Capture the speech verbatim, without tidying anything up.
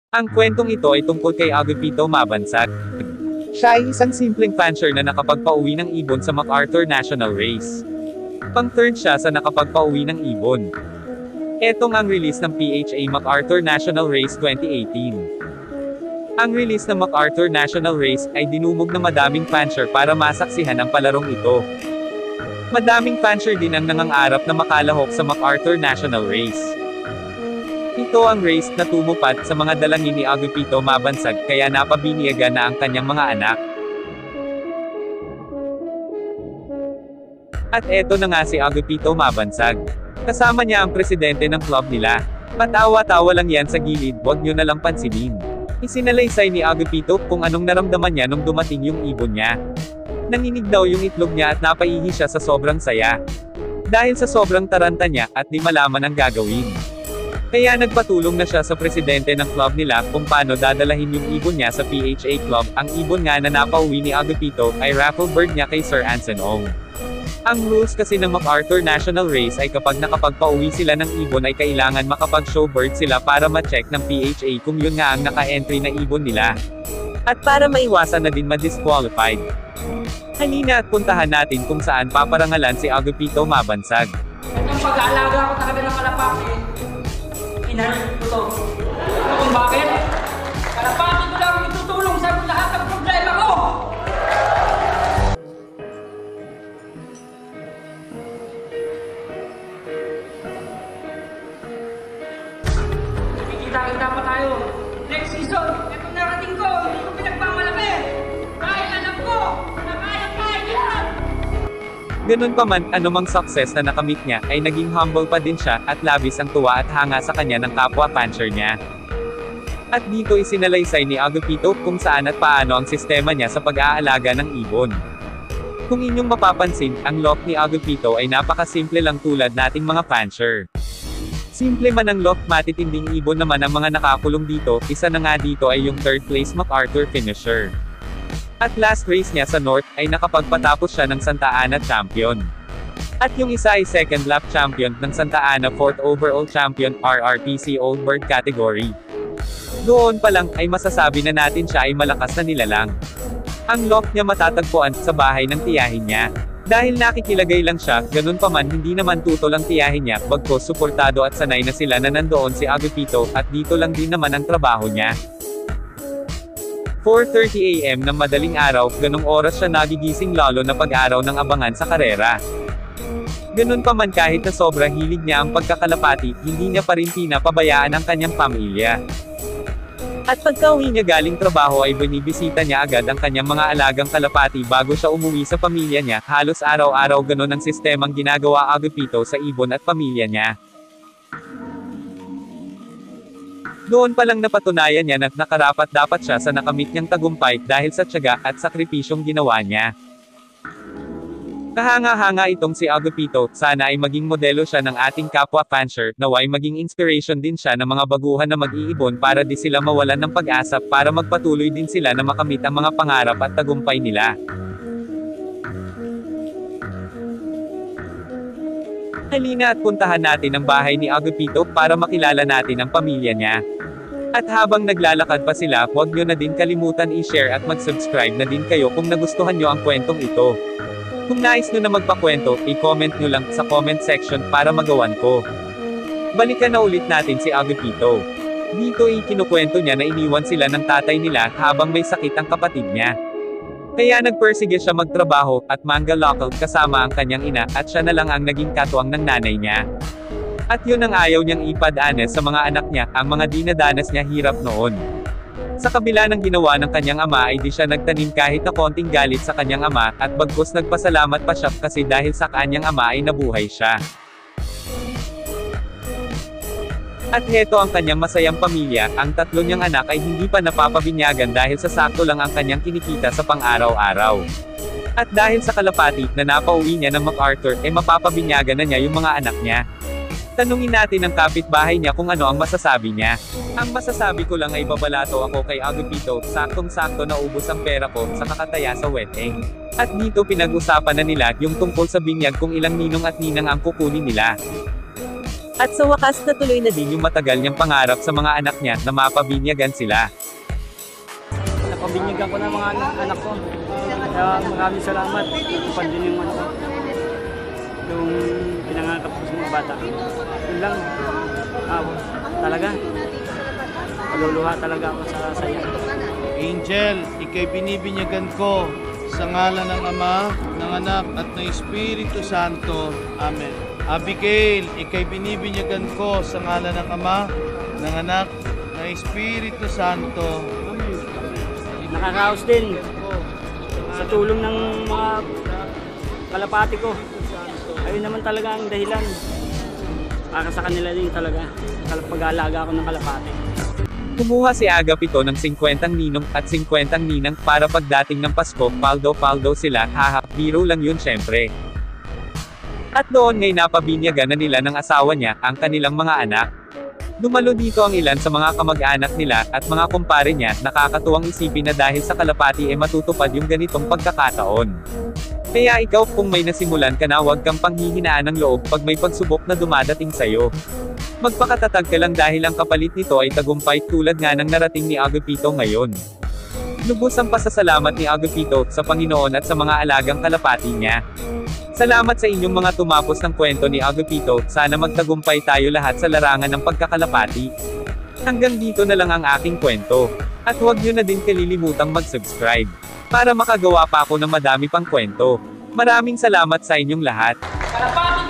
Ang kwentong ito ay tungkol kay Agapito Mabansag. Siya ay isang simpleng fancher na nakapagpauwi ng ibon sa MacArthur National Race. Pang-third siya sa nakapagpauwi ng ibon. Etong ang release ng P H A MacArthur National Race twenty eighteen. Ang release ng MacArthur National Race ay dinumog na madaming fancher para masaksihan ang palarong ito. Madaming fancher din ang nangangarap na makalahok sa MacArthur National Race. Ito ang race na tumupad sa mga dalangin ni Agapito Mabansag kaya napabinyagan na ang kanyang mga anak. At eto na nga si Agapito Mabansag. Kasama niya ang presidente ng club nila. Patawa-tawa lang yan sa gilid, wag nyo na lang pansinin. Isinalaysay ni Agapito kung anong naramdaman niya nung dumating yung ibon niya. Nanginig daw yung itlog niya at napaihi siya sa sobrang saya. Dahil sa sobrang taranta niya at di malaman ang gagawin. Kaya nagpatulong na siya sa presidente ng club nila kung paano dadalahin yung ibon niya sa P H A club. Ang ibon nga na napauwi ni Agapito ay raffle bird niya kay Sir Anson Ong. Ang rules kasi ng MacArthur National Race ay kapag nakapagpauwi sila ng ibon ay kailangan makapag-show bird sila para ma-check ng P H A kung yun nga ang naka-entry na ibon nila. At para maiwasan na din ma-disqualified. Halina at puntahan natin kung saan paparangalan si Agapito Mabansag. Ang pag-aalaga ko talaga ng kalapati, inahin ko to. Kung bakit? Kalapati ko lang itutulong sa lahat ng problema ko! Nakikita-kita pa tayo. Next season, itong narating ko, hindi ko pinagmamalaki. Dahil alam ko, na kaya-kaya yan! Ganun pa man, anumang success na nakamit niya, ay naging humble pa din siya, at labis ang tuwa at hanga sa kanya ng kapwa fancher niya. At dito isinalaysay ni Agapito kung saan at paano ang sistema niya sa pag-aalaga ng ibon. Kung inyong mapapansin, ang lock ni Agapito ay napakasimple lang tulad nating mga fancher. Simple man ang lock, matitinding ibon naman ang mga nakakulong dito, isa na nga dito ay yung third place MacArthur finisher. At last race niya sa North, ay nakapagpatapos siya ng Santa Ana champion. At yung isa ay second lap champion ng Santa Ana fourth overall champion R R P C Old Bird category. Doon pa lang, ay masasabi na natin siya ay malakas na nilalang. Ang lock niya matatagpuan sa bahay ng tiyahin niya. Dahil nakikilagay lang siya, ganun pa man hindi naman tutol ang tiyahin niya, bagkus suportado at sanay na sila na nandoon si Agapito, at dito lang din naman ang trabaho niya. four thirty A M ng madaling araw, ganong oras siya nagigising lalo na pag-araw ng abangan sa karera. Ganun pa man kahit na sobra hilig niya ang pagkakalapati, hindi niya pa rin pinapabayaan ang kanyang pamilya. At pagka-uwi niya galing trabaho ay binibisita niya agad ang kanyang mga alagang kalapati bago siya umuwi sa pamilya niya, halos araw-araw ganun ang sistemang ginagawa Agapito sa ibon at pamilya niya. Doon pa lang napatunayan niya na nakarapat-dapat siya sa nakamit niyang tagumpay dahil sa tiyaga at sakripisyong ginawa niya. Kahanga-hanga itong si Agapito, sana ay maging modelo siya ng ating kapwa fancher, naway maging inspiration din siya ng mga baguhan na mag-iibon para di sila mawalan ng pag-asa para magpatuloy din sila na makamit ang mga pangarap at tagumpay nila. Halina at puntahan natin ang bahay ni Agapito para makilala natin ang pamilya niya. At habang naglalakad pa sila, huwag nyo na din kalimutan i-share at mag-subscribe na din kayo kung nagustuhan nyo ang kwentong ito. Kung nais nyo na magpakwento, i-comment nyo lang sa comment section para magawan ko. Balikan na ulit natin si Agapito. Dito ikinukwento niya na iniwan sila ng tatay nila habang may sakit ang kapatid niya. Kaya nagpersige siya magtrabaho, at mangga local kasama ang kanyang ina, at siya na lang ang naging katuwang ng nanay niya. At yun ang ayaw niyang ipadanas sa mga anak niya, ang mga dinadanas niya hirap noon. Sa kabila ng ginawa ng kanyang ama ay di siya nagtanim kahit na konting galit sa kanyang ama, at bagkus nagpasalamat pa siya kasi dahil sa kanyang ama ay nabuhay siya. At heto ang kanyang masayang pamilya, ang tatlo niyang anak ay hindi pa napapabinyagan dahil sa sakto lang ang kanyang kinikita sa pang-araw-araw. At dahil sa kalapati na napauwi niya ng MacArthur, eh mapapabinyagan na niya yung mga anak niya. Tanungin natin ang kapitbahay niya kung ano ang masasabi niya. Ang masasabi ko lang ay babalato ako kay Agapito, saktong-sakto na ubos ang pera ko sa kakataya sa wedding. At dito pinag-usapan na nila yung tungkol sa binyag kung ilang ninong at ninang ang kukunin nila. At sa wakas natuloy na din yung matagal niyang pangarap sa mga anak niya na mapabinyagan sila. Napabinyagan ko ng mga anak, anak ko. Kaya maraming salamat. Tupad din yung ano ko. Yung pinangangakap ko sa mga bata. Yun lang. Ah, talaga. Maluluha talaga ako sa saya. Angel, ikay binibinyagan ko sa ngalan ng Ama, ng Anak at ng Espiritu Santo. Amen. Abigail, ikay binibinyagan ko sa ngalan ng Ama, ng Anak, ng Espiritu Santo. Nakakaos din sa tulong ng mga kalapati ko. Ayun naman talaga ang dahilan. Para sa kanila din talaga. Pag-aalaga ako ng kalapati. Kumuha si Agapito ng singkwentang ninong at singkwentang ninang para pagdating ng Pasko, paldo-paldo sila, haha, biro lang yun syempre. At doon ngay napabinyagan na nila ng asawa niya, ang kanilang mga anak. Dumalo dito ang ilan sa mga kamag-anak nila, at mga kumpare niya, nakakatuwang isipin na dahil sa kalapati e matutupad yung ganitong pagkakataon. Kaya ikaw kung may nasimulan ka na huwag kang panghihinaan ng loob pag may pagsubok na dumadating sayo. Magpakatatag ka lang dahil ang kapalit nito ay tagumpay tulad nga ng narating ni Agapito ngayon. Lubos ang pasasalamat ni Agapito sa Panginoon at sa mga alagang kalapati niya. Salamat sa inyong mga tumapos ng kwento ni Agapito, sana magtagumpay tayo lahat sa larangan ng pagkakalapati. Hanggang dito na lang ang aking kwento. At huwag nyo na din kalilimutang mag-subscribe. Para makagawa pa ako ng madami pang kwento. Maraming salamat sa inyong lahat. Kalapati